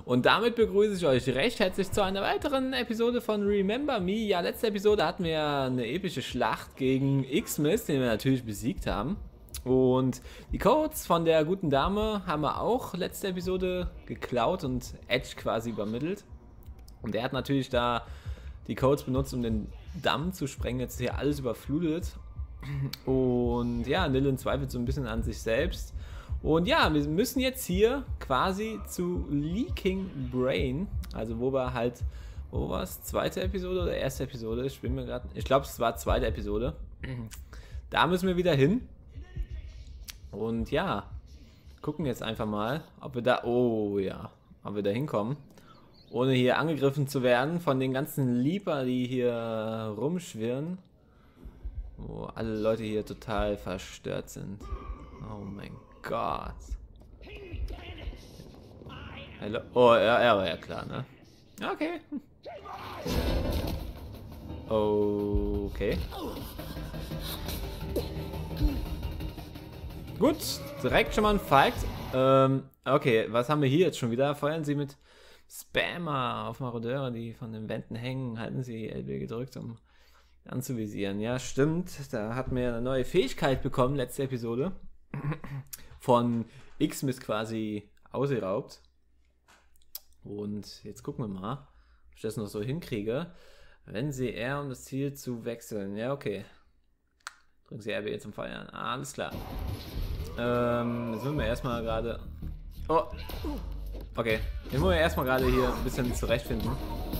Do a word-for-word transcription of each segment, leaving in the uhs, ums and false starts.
Und damit begrüße ich euch recht herzlich zu einer weiteren Episode von Remember Me. Ja, letzte Episode hatten wir ja eine epische Schlacht gegen Xmas, den wir natürlich besiegt haben. Und die Codes von der guten Dame haben wir auch letzte Episode geklaut und Edge quasi übermittelt. Und er hat natürlich da die Codes benutzt, um den Damm zu sprengen. Jetzt ist hier alles überflutet. Und ja, Nilin zweifelt so ein bisschen an sich selbst. Und ja, wir müssen jetzt hier quasi zu Leaking Brain. Also wo wir halt, wo war es? Zweite Episode oder erste Episode? Ich bin mir gerade, ich glaube es war zweite Episode. Da müssen wir wieder hin. Und ja, gucken jetzt einfach mal, ob wir da, oh ja, ob wir da hinkommen. Ohne hier angegriffen zu werden von den ganzen Leaper, die hier rumschwirren. Wo alle Leute hier total verstört sind. Oh mein Gott. Hello? Oh, ja, ja, war ja klar, ne? Okay. Okay. Gut, direkt schon mal ein Fight. Ähm, okay, was haben wir hier jetzt schon wieder? Feuern Sie mit Spammer auf Marodeure, die von den Wänden hängen. Halten Sie L B gedrückt, um anzuvisieren. Ja, stimmt. Da hatten wir eine neue Fähigkeit bekommen, letzte Episode. Von Xmas quasi ausgeraubt. Und jetzt gucken wir mal, ob ich das noch so hinkriege. Wenn Sie R, um das Ziel zu wechseln. Ja, okay. Drücken Sie R B zum Feuern. Ah, alles klar. Ähm, jetzt müssen wir erstmal gerade... Oh! Okay. Jetzt müssen wir erstmal gerade hier ein bisschen zurechtfinden.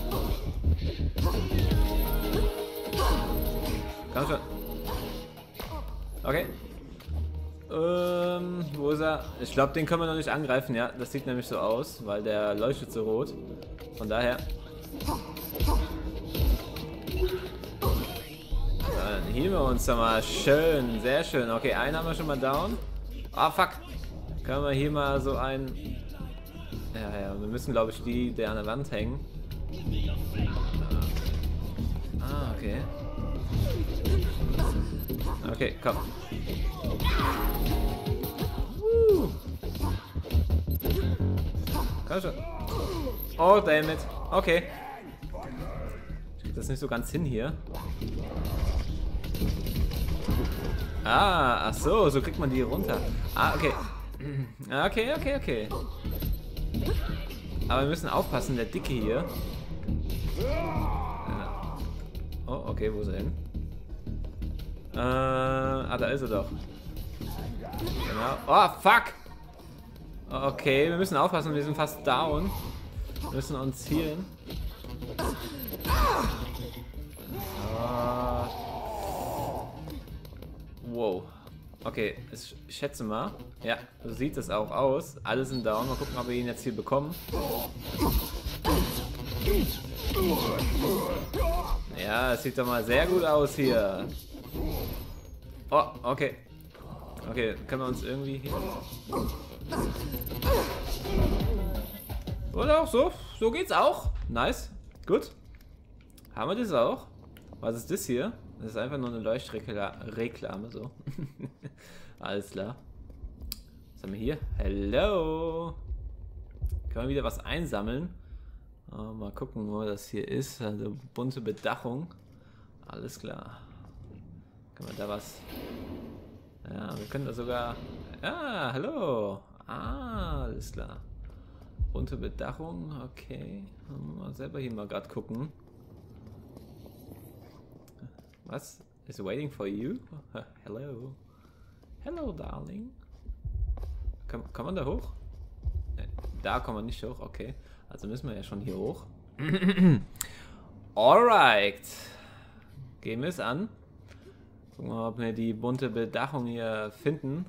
Komm schon. Okay. Ähm, wo ist er? Ich glaube, den können wir noch nicht angreifen, ja. Das sieht nämlich so aus, weil der leuchtet so rot. Von daher. Dann healen wir uns doch mal. Schön, sehr schön. Okay, einen haben wir schon mal down. Ah, fuck. Können wir hier mal so ein... Ja, ja, wir müssen, glaube ich, die, der an der Wand hängen. Ah, okay. Okay, komm. Uh. Komm schon. Oh, damit. Okay. Ich krieg das nicht so ganz hin hier. Ah, ach so, so kriegt man die runter. Ah, okay. Okay, okay, okay. Aber wir müssen aufpassen, der Dicke hier. Ja. Oh, okay, wo ist er hin? Äh, ah, da ist er doch. Genau. Oh, fuck! Okay, wir müssen aufpassen, wir sind fast down. Wir müssen uns healen. Ah. Wow. Okay, ich schätze mal. Ja, so sieht es auch aus. Alle sind down. Mal gucken, ob wir ihn jetzt hier bekommen. Ja, es sieht doch mal sehr gut aus hier. Oh, okay. Okay, können wir uns irgendwie hier... Oder auch so. So geht's auch. Nice. Gut. Haben wir das auch? Was ist das hier? Das ist einfach nur eine Leuchtreklame, so. Alles klar. Was haben wir hier? Hello. Können wir wieder was einsammeln? Oh, mal gucken, wo das hier ist. Also bunte Bedachung. Alles klar. Können wir da was... Ja, wir können da sogar... Ja, hallo. Ah, alles klar. Bunte Bedachung, okay. Mal selber hier mal gerade gucken. Was? Is waiting for you? Hello. Hello, darling. Kann, kann man da hoch? Ne, da kommen wir nicht hoch, okay. Also müssen wir ja schon hier hoch. Alright. Gehen wir es an. Gucken wir mal, ob wir die bunte Bedachung hier finden.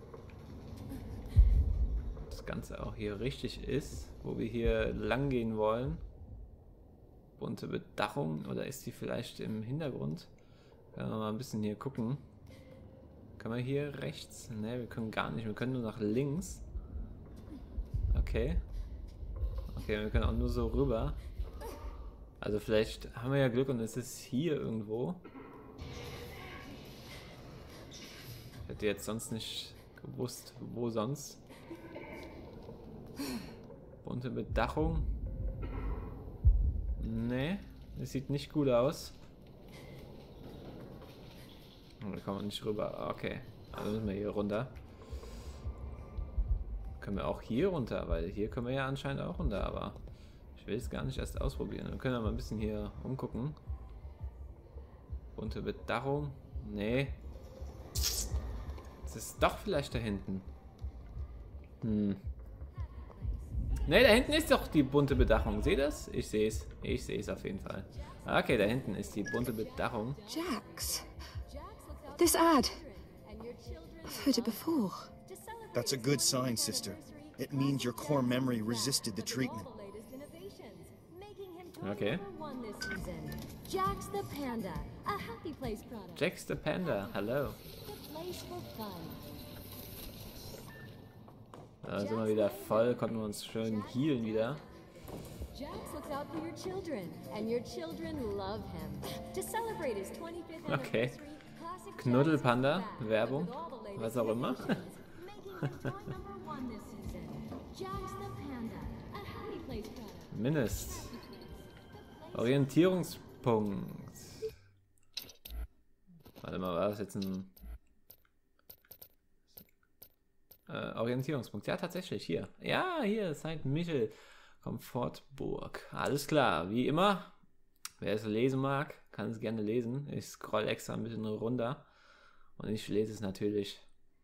Das Ganze auch hier richtig ist, wo wir hier lang gehen wollen. Bunte Bedachung, oder ist die vielleicht im Hintergrund? Können wir mal ein bisschen hier gucken. Können wir hier rechts? Ne, wir können gar nicht. Wir können nur nach links. Okay. Okay, wir können auch nur so rüber. Also vielleicht haben wir ja Glück und es ist hier irgendwo. Ich hätte jetzt sonst nicht gewusst, wo sonst. Bunte Bedachung. Nee, das sieht nicht gut aus. Oh, da kommen wir nicht rüber. Okay, also müssen wir hier runter. Können wir auch hier runter, weil hier können wir ja anscheinend auch runter, aber ich will es gar nicht erst ausprobieren. Wir können ja mal ein bisschen hier umgucken. Bunte Bedachung. Nee. Es ist doch vielleicht da hinten. Hm. Ne, da hinten ist doch die bunte Bedachung. Seht ihr das? Ich sehe es. Ich sehe es auf jeden Fall. Okay, da hinten ist die bunte Bedachung. Jax. This ad. I've heard it before. That's a good sign, sister. It means your core memory resisted the treatment. Okay. Jax the Panda, a happy place product. Jax the Panda, hello. Da sind wir wieder voll, konnten wir uns schön healen wieder. Jax looks out for your children, and your children love him. To celebrate his twenty-fifth Okay. anniversary, classic Knuddelpanda, Werbung, was auch immer. making him point number one this season. Jax the Panda, a happy place product. Mindest. Orientierungspunkt. Warte mal, war das jetzt ein äh, Orientierungspunkt? Ja, tatsächlich, hier. Ja, hier, Sankt Michel, Komfortburg. Alles klar, wie immer. Wer es lesen mag, kann es gerne lesen. Ich scroll extra ein bisschen runter. Und ich lese es natürlich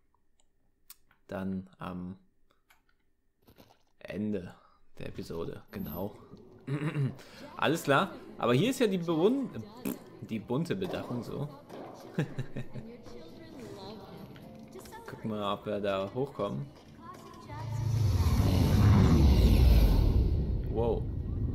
dann am Ende der Episode. Genau. Alles klar. Aber hier ist ja die, Bewund die bunte Bedachung so. Gucken wir mal, ob wir da hochkommen. Wow.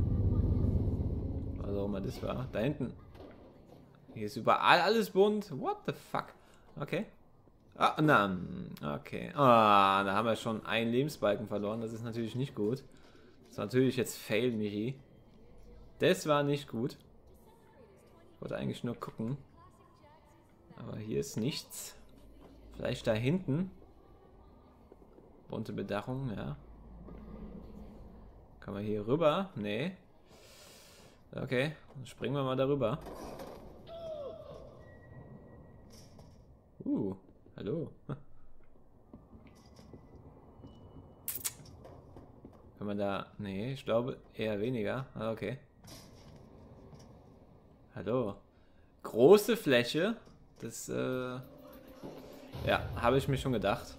Was auch immer das war. Da hinten. Hier ist überall alles bunt. What the fuck? Okay. Ah, na. Okay. Ah, da haben wir schon einen Lebensbalken verloren. Das ist natürlich nicht gut. Das ist natürlich jetzt Fail, Michi. Das war nicht gut. Ich wollte eigentlich nur gucken. Aber hier ist nichts. Vielleicht da hinten. Bunte Bedachung, ja. Kann man hier rüber? Nee. Okay, dann springen wir mal darüber. Uh, hallo. Kann man da... Nee, ich glaube eher weniger. Ah, okay. Hallo. Große Fläche. Das, äh... ja, habe ich mir schon gedacht.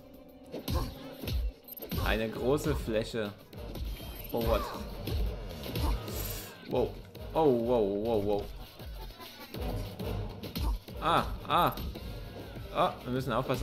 Eine große Fläche. Oh, what? Wow. Oh, wow, wow, wow. Ah, ah. Ah, wir müssen aufpassen.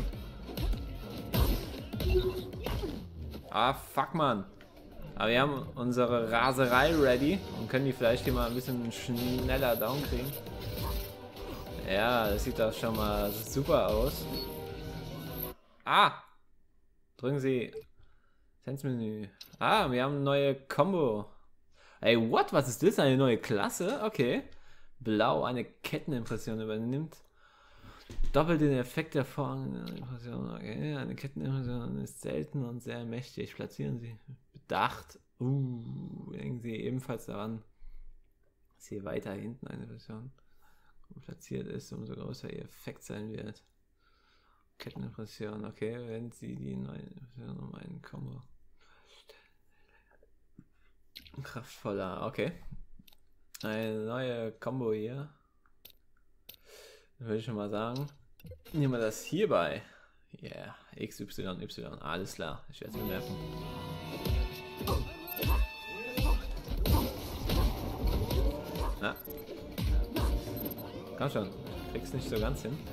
Ah, fuck, man. Aber wir haben unsere Raserei ready und können die vielleicht hier mal ein bisschen schneller down kriegen. Ja, das sieht doch schon mal super aus. Ah! Drücken Sie Sensmenü. Ah, wir haben eine neue Combo. Ey, what? Was ist das? Eine neue Klasse? Okay. Blau, eine Kettenimpression übernimmt. Doppelt den Effekt der vorherigen Impression. Okay, eine Kettenimpression ist selten und sehr mächtig. Platzieren Sie bedacht. Uh, denken Sie ebenfalls daran, dass hier weiter hinten eine Impression platziert ist, umso größer Ihr Effekt sein wird. Kettenimpression, okay, wenn Sie die neue Impression um einen Combo. Kraftvoller, okay. Eine neue Combo hier. Würde ich schon mal sagen. Nehmen wir das hierbei. Yeah, X, Y, Y, alles klar. Ich werde es mir merken. Ah. Komm schon, krieg's nicht so ganz hin.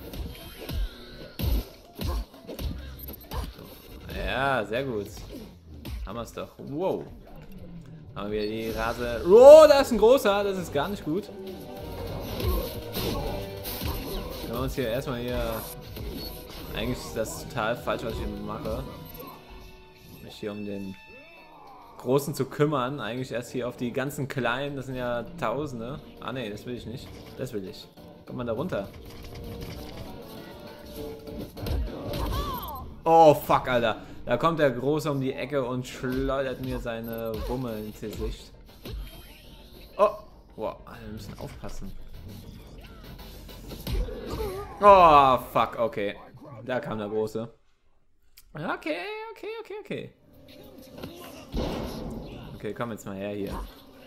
Ja, sehr gut. Haben wir es doch. Wow. Haben wir die Rase. Oh, da ist ein großer. Das ist gar nicht gut. Können wir uns hier erstmal hier. Eigentlich ist das total falsch, was ich hier mache. Mich hier um den Großen zu kümmern. Eigentlich erst hier auf die ganzen Kleinen. Das sind ja Tausende. Ah, ne, das will ich nicht. Das will ich. Kommt man da runter? Oh, fuck, Alter. Da kommt der Große um die Ecke und schleudert mir seine Wumme ins Gesicht. Oh! Wow, wir müssen aufpassen. Oh, fuck, okay. Da kam der Große. Okay, okay, okay, okay. Okay, komm jetzt mal her hier.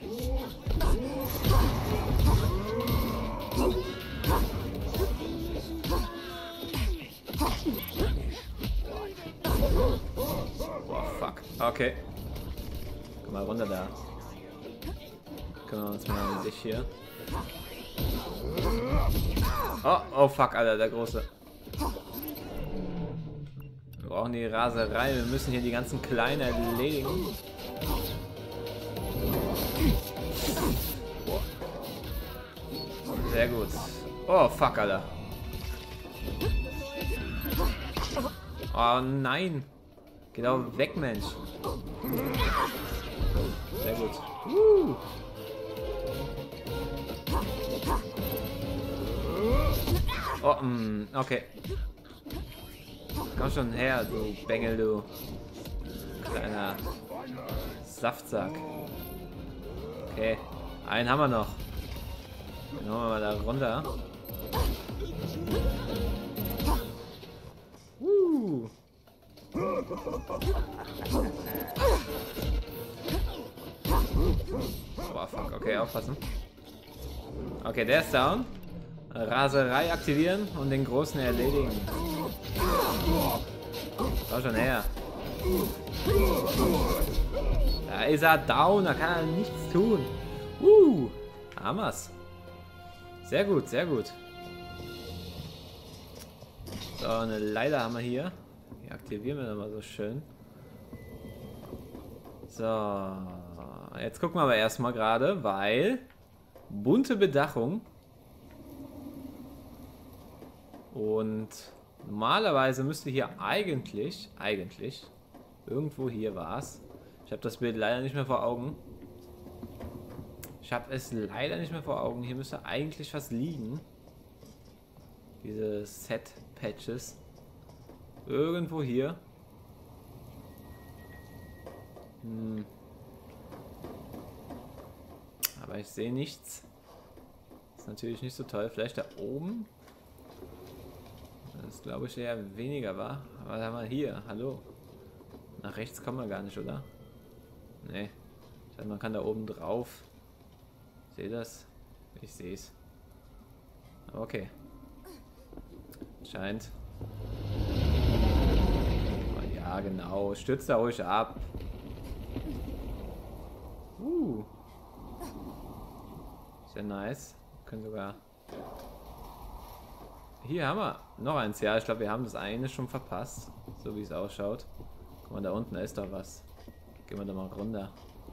Boah, fuck. Okay. Komm mal runter da. Kümmern wir uns mal um dich hier. Oh, oh fuck, Alter, der Große. Wir brauchen die Raserei. Wir müssen hier die ganzen Kleinen erledigen. Sehr gut. Oh, fuck, Alter. Oh, nein. Geh doch weg, Mensch. Sehr gut. Uh. Oh, mm, okay. Komm schon her, du Bengel, du kleiner Saftsack. Okay, einen haben wir noch. Den holen wir mal da runter. Uh. Oh, fuck, okay, aufpassen. Okay, der ist down. Raserei aktivieren und den Großen erledigen. Schau schon her. Da ist er down, da kann er nichts tun. Uh, haben wir's. Sehr gut, sehr gut. So, eine Leiter haben wir hier. Die aktivieren wir nochmal so schön. So, jetzt gucken wir aber erstmal gerade, weil bunte Bedachung. Und normalerweise müsste hier eigentlich, eigentlich, irgendwo hier war es. Ich habe das Bild leider nicht mehr vor Augen. Ich habe es leider nicht mehr vor Augen. Hier müsste eigentlich was liegen. Diese Set-Patches. Irgendwo hier. Hm. Aber ich sehe nichts. Ist natürlich nicht so toll. Vielleicht da oben. Das glaube ich eher weniger war. Aber da haben wir hier. Hallo. Nach rechts kommen wir gar nicht, oder? Nee. Ich dachte, man kann da oben drauf. Seht das? Ich sehe es. Okay. Scheint. Oh, ja, genau. Stürzt da ruhig ab. Uh. Sehr nice. Wir können sogar... Hier haben wir noch eins. Ja, ich glaube, wir haben das eine schon verpasst. So wie es ausschaut. Guck mal, da unten ist doch was. Gehen wir da mal runter.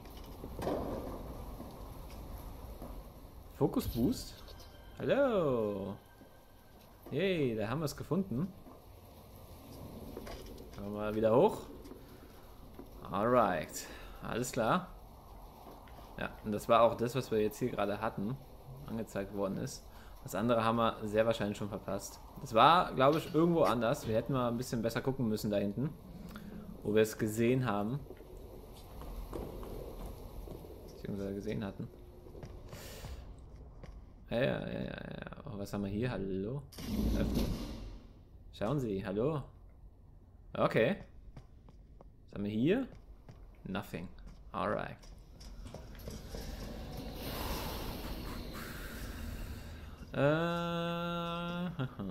Fokus Boost. Hallo. Yay, da haben wir es gefunden. Kommen wir mal wieder hoch. Alright. Alles klar. Ja, und das war auch das, was wir jetzt hier gerade hatten. Angezeigt worden ist. Das andere haben wir sehr wahrscheinlich schon verpasst. Das war, glaube ich, irgendwo anders. Wir hätten mal ein bisschen besser gucken müssen da hinten. Wo wir es gesehen haben. Beziehungsweise gesehen hatten. Ja, ja, ja, ja. Oh, was haben wir hier? Hallo? Öffnen. Schauen Sie, hallo? Okay. Was haben wir hier? Nothing. Alright. Äh,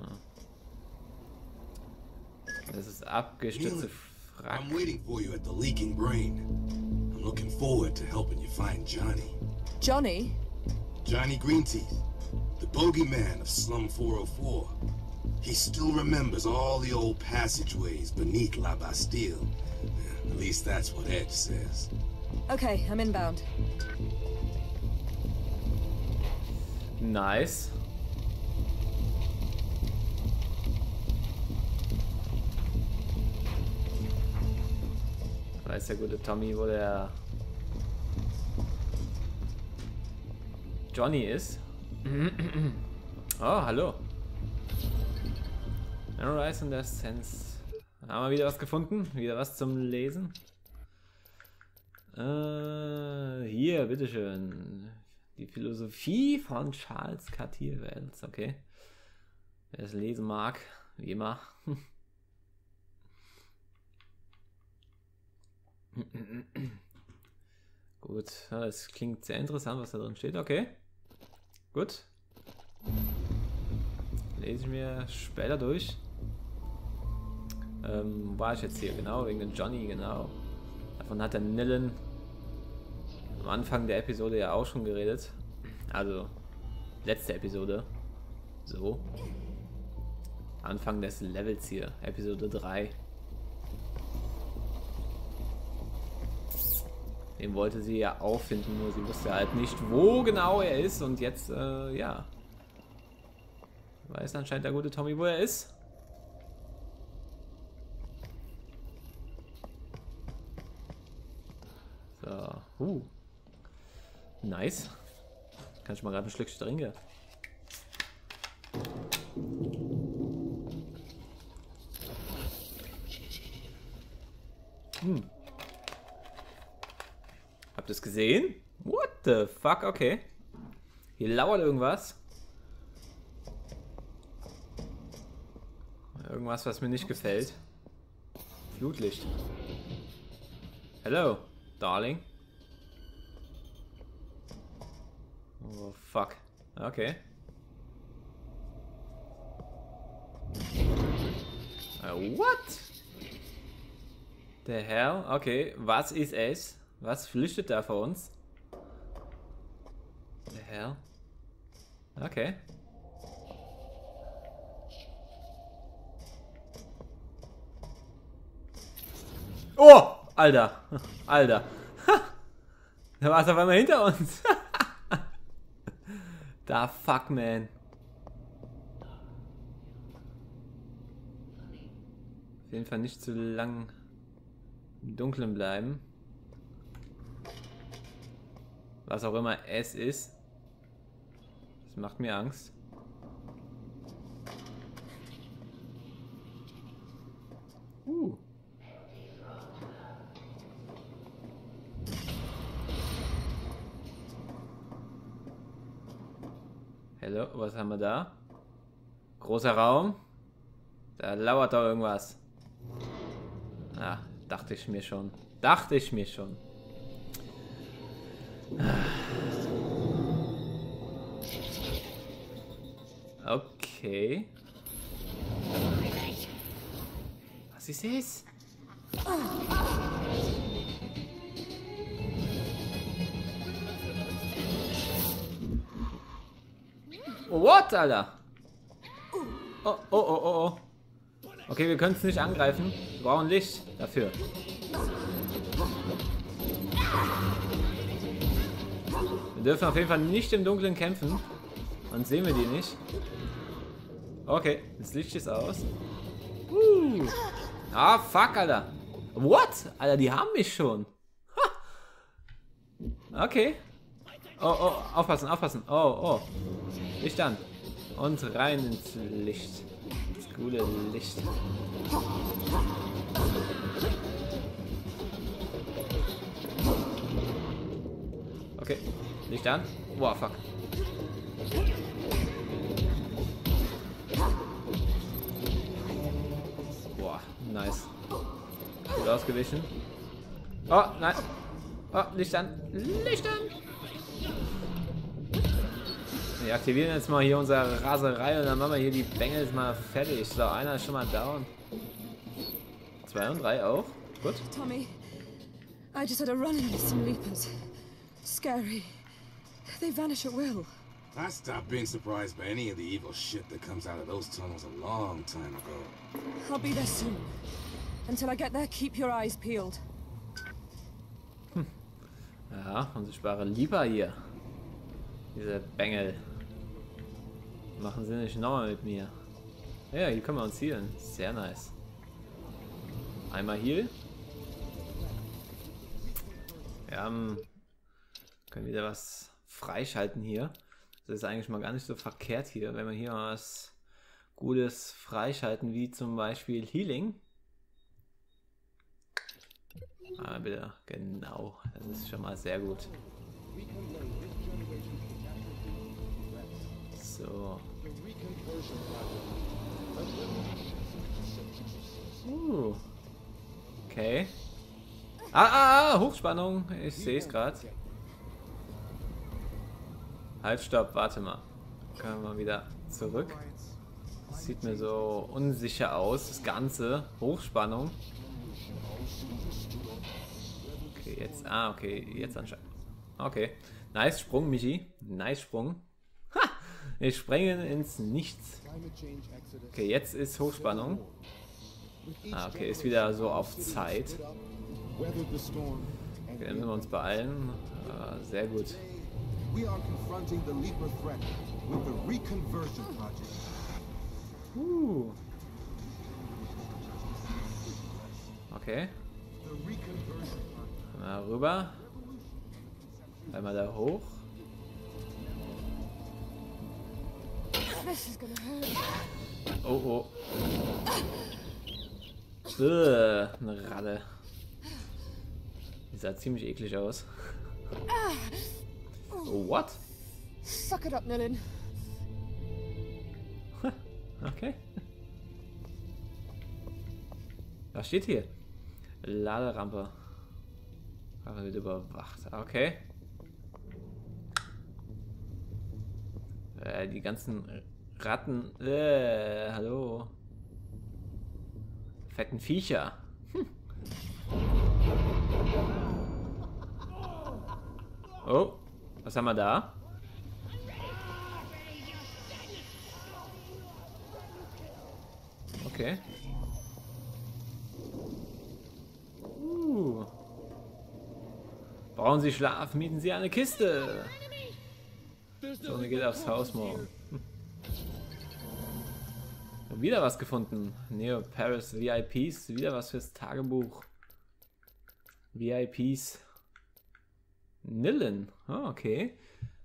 das ist abgestützte Frack. I'm waiting for you at the Leaking Brain. I'm looking forward to helping you find Johnny. Johnny? Johnny Greenteeth, the bogeyman of Slum four oh four. He still remembers all the old passageways beneath La Bastille. At least that's what Edge says. Okay, I'm inbound. Nice. Weiß der gute Tommy, wo der Johnny ist. Oh, hallo. Analyze and Sense. Haben wir wieder was gefunden? Wieder was zum Lesen? Äh, hier, bitteschön. Die Philosophie von Charles Cartier Wells. Okay. Wer es lesen mag, wie immer. Gut, es klingt sehr interessant, was da drin steht. Okay. Gut. Lese ich mir später durch. Ähm, wo war ich jetzt hier? Genau, wegen dem Johnny, genau. Davon hat der Nillen am Anfang der Episode ja auch schon geredet. Also, letzte Episode. So. Anfang des Levels hier. Episode drei. Den wollte sie ja auffinden, nur sie wusste halt nicht, wo genau er ist. Und jetzt, äh, ja. Weiß anscheinend der gute Tommy, wo er ist. So. Uh. Nice. Kann ich mal gerade ein Schlückchen trinken? Hm. Habt ihr es gesehen? What the fuck? Okay. Hier lauert irgendwas. Irgendwas, was mir nicht gefällt. Flutlicht. Hello, darling. Oh, fuck. Okay. Uh, what? The hell? Okay, was ist es? Was flüchtet da vor uns? The hell? Okay. Oh! Alter! Alter! Da war es auf einmal hinter uns! Da fuck, man! Auf jeden Fall nicht zu lang im Dunkeln bleiben. Was auch immer es ist. Das macht mir Angst. Uh. Hallo, was haben wir da? Großer Raum. Da lauert doch irgendwas. Ah, dachte ich mir schon. Dachte ich mir schon. Okay. Was ist es? What, Alter? Oh, oh, oh, oh, oh. Okay, wir können es nicht angreifen. Wir brauchen Licht dafür. Wir dürfen auf jeden Fall nicht im Dunkeln kämpfen. Sonst sehen wir die nicht. Okay, das Licht ist aus. Uh. Ah, fuck, Alter. What? Alter, die haben mich schon. Ha. Okay. Oh, oh, aufpassen, aufpassen. Oh, oh. Licht an. Und rein ins Licht. Das coole Licht. Okay. Licht an. Boah, fuck. Boah, nice. Gut ausgewichen. Oh, nein. Oh, Licht an. Licht an. Wir aktivieren jetzt mal hier unsere Raserei und dann machen wir hier die Bengels mal fertig. So, einer ist schon mal down. Zwei und drei auch. Gut. Tommy, I just had a run-in with some Reapers. Scary. They vanish at will. I stopped being surprised by any of the evil shit that comes out of those tunnels a long time ago. I'll be there soon. Until I get there, keep your eyes peeled. Hm. Ja, unsichtbare Lieber hier. Diese Bengel. Machen sie nicht nochmal mit mir. Ja, hier können wir uns healen. Sehr nice. Einmal heal. Wir haben, können wieder was freischalten hier. Das ist eigentlich mal gar nicht so verkehrt hier, wenn wir hier was Gutes freischalten, wie zum Beispiel Healing. Ah, bitte. Genau. Das ist schon mal sehr gut. So. Uh. Okay. Ah, ah, ah, Hochspannung. Ich sehe es gerade. Halt, stopp, warte mal. Können wir mal wieder zurück. Das sieht mir so unsicher aus, das Ganze. Hochspannung. Okay, jetzt. Ah, okay, jetzt anscheinend. Okay. Nice Sprung, Michi. Nice Sprung. Ha! Wir springen ins Nichts. Okay, jetzt ist Hochspannung. Ah, okay, ist wieder so auf Zeit. Okay, dann müssen wir uns beeilen. Ah, sehr gut. Uh. Okay. Mal rüber. Einmal da hoch. Oh oh. Ugh, eine Ratte. Die sah ziemlich eklig aus. Oh, what? Suck it up, Nilin. Okay. Was steht hier? Laderampe. Aber wird überwacht. Okay. Äh, die ganzen Ratten. Äh, hallo. Fetten Viecher. Hm. Oh, was haben wir da? Okay. Uh. Brauchen Sie Schlaf, mieten Sie eine Kiste. So, mir geht aufs Haus morgen. Hm. Wieder was gefunden. Neo Paris V I Ps. Wieder was fürs Tagebuch. V I Ps. Nilin. Oh, okay.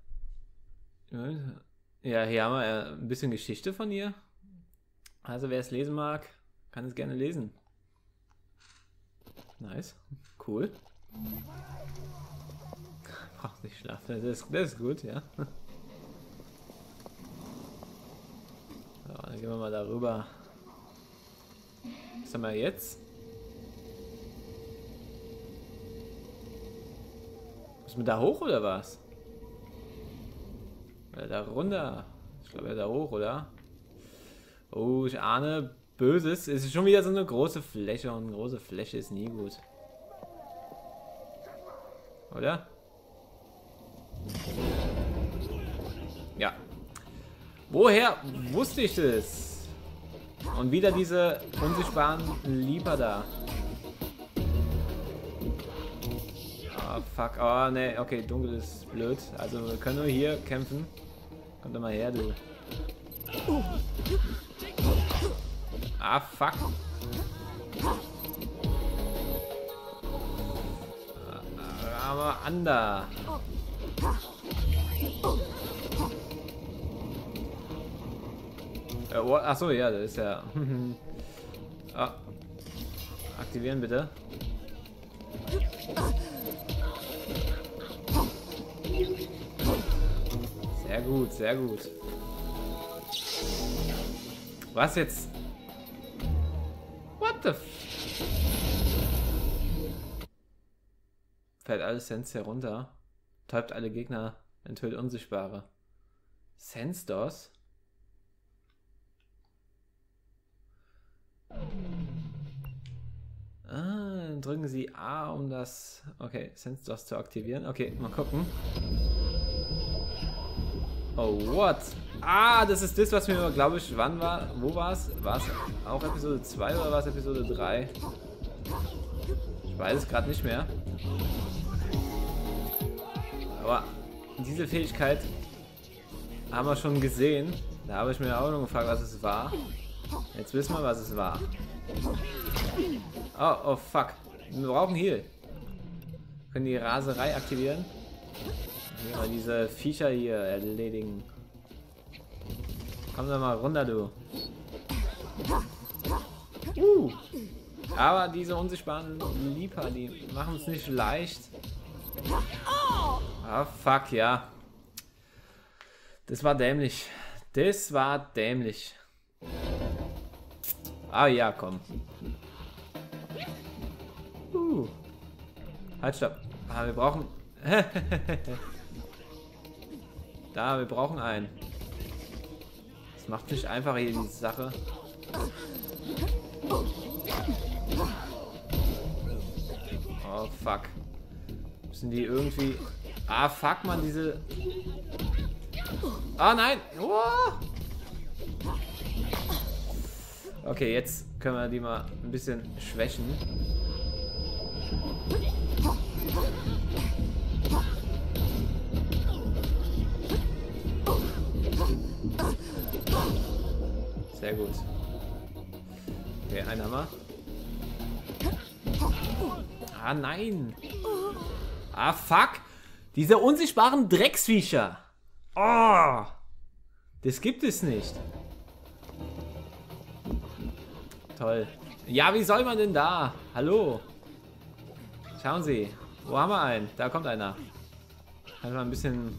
Ja, hier haben wir ein bisschen Geschichte von ihr. Also wer es lesen mag, kann es gerne lesen. Nice. Cool. Braucht nicht schlafen. Das ist, das ist gut, ja. So, dann gehen wir mal darüber. Was haben wir jetzt? Müssen wir da hoch oder was? Oder da runter? Ich glaube ja da hoch, oder? Oh, ich ahne Böses. Es ist schon wieder so eine große Fläche und eine große Fläche ist nie gut. Oder? Ja. Woher wusste ich das? Und wieder diese unsichtbaren Lieber da. Ah, fuck. Oh, ne. Okay, dunkel ist blöd. Also, wir können nur hier kämpfen. Komm doch mal her, du. Ah, fuck. Aber Anda. Äh, oh, achso, ja, das ist ja. Ah. Aktivieren bitte. Sehr gut, sehr gut. Was jetzt? What the f... Fällt alles Sense herunter. Täubt alle Gegner. Enthüllt Unsichtbare. Sense DOS? Ah, drücken Sie A, um das... Okay, Sense DOS zu aktivieren. Okay, mal gucken. Oh, what? Ah, das ist das, was mir, glaube ich, wann war? Wo war es? War es auch Episode zwei oder war es Episode drei? Ich weiß es gerade nicht mehr. Aber diese Fähigkeit haben wir schon gesehen. Da habe ich mir auch noch gefragt, was es war. Jetzt wissen wir, was es war. Oh, oh, fuck. Wir brauchen Heal. Wir können die Raserei aktivieren. Ja, diese Viecher hier erledigen. Komm doch mal runter, du. Uh. Aber diese unsichtbaren Leaper, die machen es nicht leicht. Ah, fuck, ja. Das war dämlich. Das war dämlich. Ah ja, komm. Uh. Halt, stopp. Ah, wir brauchen... Da, wir brauchen einen. Das macht nicht einfach hier die Sache. Oh, fuck. Müssen die irgendwie... Ah, fuck, man, diese... Ah, nein! Oh. Okay, jetzt können wir die mal ein bisschen schwächen. Sehr gut. Okay, ein Hammer. Ah, nein! Ah, fuck! Diese unsichtbaren Drecksviecher! Oh! Das gibt es nicht. Toll. Ja, wie soll man denn da? Hallo? Schauen Sie. Wo haben wir einen? Da kommt einer. Kann mal ein bisschen...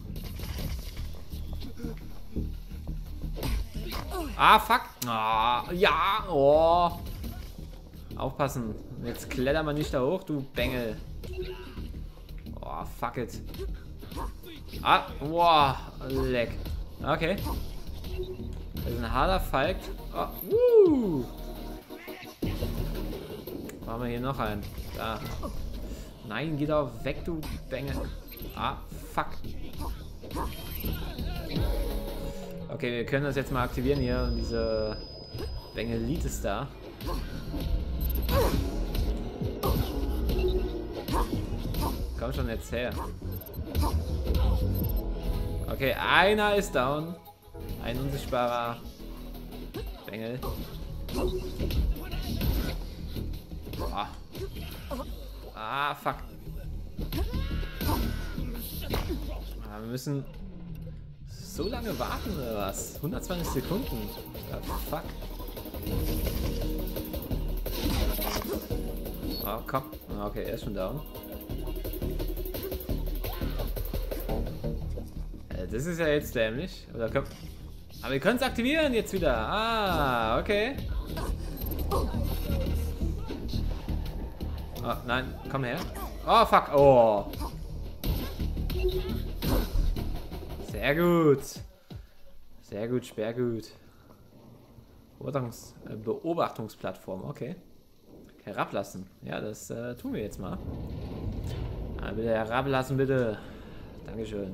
Ah, fuck. Ah, ja. Oh. Aufpassen. Jetzt klettern wir nicht da hoch, du Bengel. Oh, fuck it. Ah, wow. Leck. Okay. Das ist ein harter Falk. Oh, uh. Machen wir hier noch einen. Da. Nein, geh doch weg, du Bengel. Ah, fuck. Okay, wir können das jetzt mal aktivieren hier. Diese Bengelitis da. Komm schon jetzt her. Okay, einer ist down. Ein unsichtbarer Bengel. Boah. Ah, fuck. Ah, wir müssen so lange warten oder was? hundertzwanzig Sekunden. Ah, fuck. Oh, komm. Okay, er ist schon down. Äh, das ist ja jetzt dämlich. Oder komm. Aber wir können es aktivieren jetzt wieder. Ah, okay. Oh, nein, komm her. Oh, fuck. Oh. Sehr gut. Sehr gut, Sperrgut. Beobachtungs äh, Beobachtungsplattform, okay. Herablassen. Ja, das äh, tun wir jetzt mal. Ah, bitte herablassen, bitte. Dankeschön.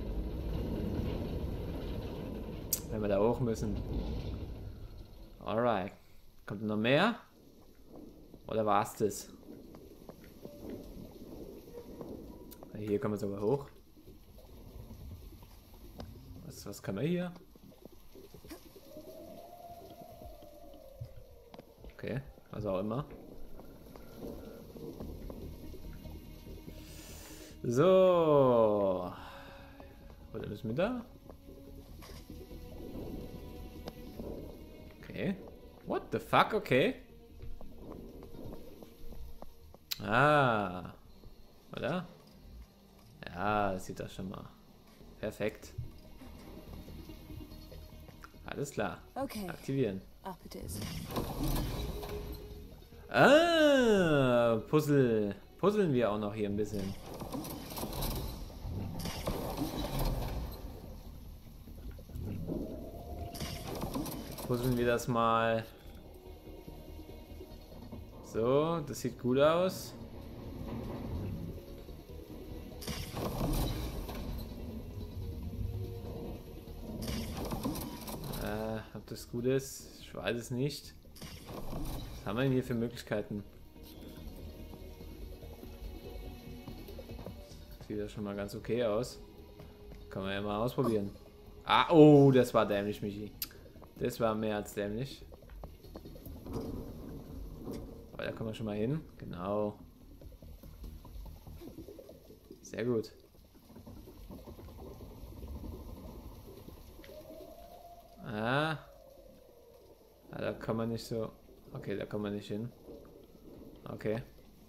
Wenn wir da hoch müssen. Alright. Kommt noch mehr? Oder war es das? Hier kommen wir sogar hoch. Was, was können wir hier? Okay, was auch immer. So. Oder müssen wir da? Okay. What the fuck? Okay. Ah. Oder? Ja, das sieht das schon mal. Perfekt. Alles klar. Okay. Aktivieren. Up it is. Ah, Puzzle. Puzzeln wir auch noch hier ein bisschen. Puzzeln wir das mal. So, das sieht gut aus. Äh, ob das gut ist, ich weiß es nicht. Was haben wir denn hier für Möglichkeiten? Sieht das schon mal ganz okay aus. Kann man ja mal ausprobieren. Ah, oh, das war dämlich, Michi. Das war mehr als dämlich. Aber da kommen wir schon mal hin. Genau. Sehr gut. Ah. Ah, da kann man nicht so... Okay, da kommen wir nicht hin. Okay.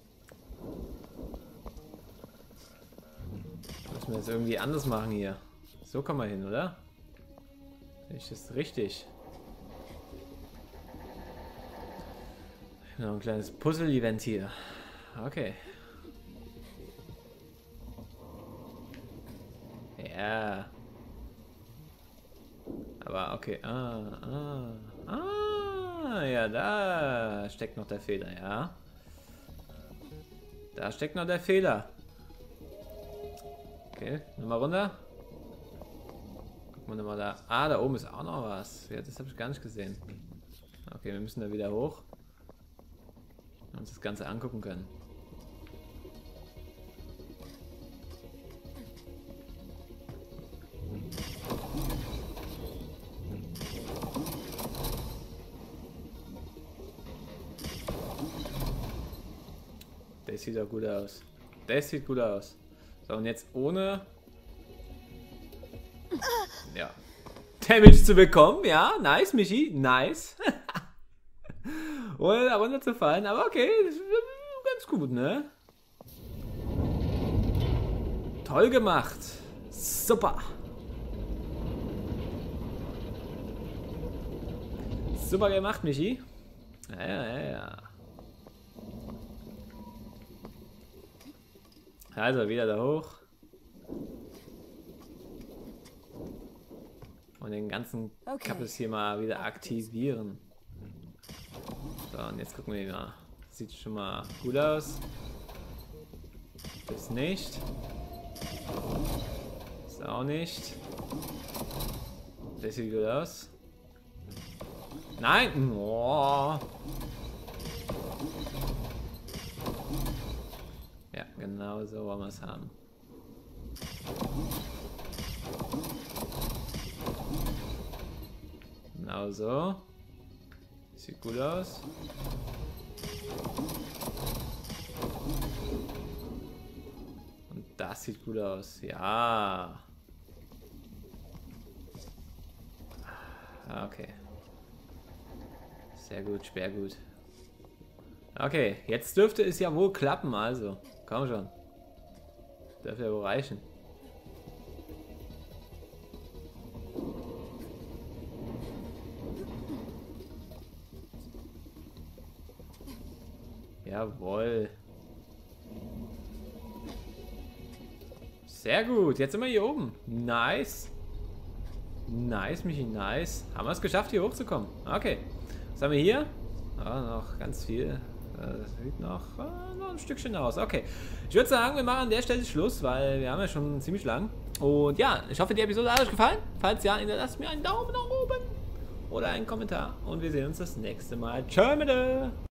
Müssen wir jetzt irgendwie anders machen hier. So kommen wir hin, oder? Ist das richtig? Noch ein kleines Puzzle-Event hier. Okay. Ja. Aber okay. Ah, ah, ah. Ja, da steckt noch der Fehler, ja. Da steckt noch der Fehler. Okay, nochmal runter. Gucken wir nochmal da. Ah, da oben ist auch noch was. Ja, das habe ich gar nicht gesehen. Okay, wir müssen da wieder hoch. Und uns das Ganze angucken können. Das sieht auch gut aus. Das sieht gut aus. So, und jetzt ohne ja, Damage zu bekommen. Ja, nice, Michi. Nice. Ohne da runterzufallen. Aber okay, das ist ganz gut, ne? Toll gemacht. Super. Super gemacht, Michi. Ja, ja, ja, ja. Also wieder da hoch. Und den ganzen Okay. Kappes hier mal wieder aktivieren. So, und jetzt gucken wir mal. Sieht schon mal gut aus. Das nicht. Das auch nicht. Das sieht gut aus. Nein! Oh. Ja, genau so wollen wir es haben. Genau so. Sieht gut aus. Und das sieht gut aus. Ja. Okay. Sehr gut, sehr gut. Okay, jetzt dürfte es ja wohl klappen, also. Komm schon. Dürfte ja wohl reichen. Jawohl. Sehr gut. Jetzt sind wir hier oben. Nice. Nice, Michi, nice. Haben wir es geschafft, hier hochzukommen. Okay. Was haben wir hier? Ah, noch ganz viel. Das sieht noch, äh, noch ein Stückchen aus. Okay. Ich würde sagen, wir machen an der Stelle Schluss, weil wir haben ja schon ziemlich lang. Und ja, ich hoffe, die Episode hat euch gefallen. Falls ja, hinterlasst mir einen Daumen nach oben oder einen Kommentar. Und wir sehen uns das nächste Mal. Tschö, bitte.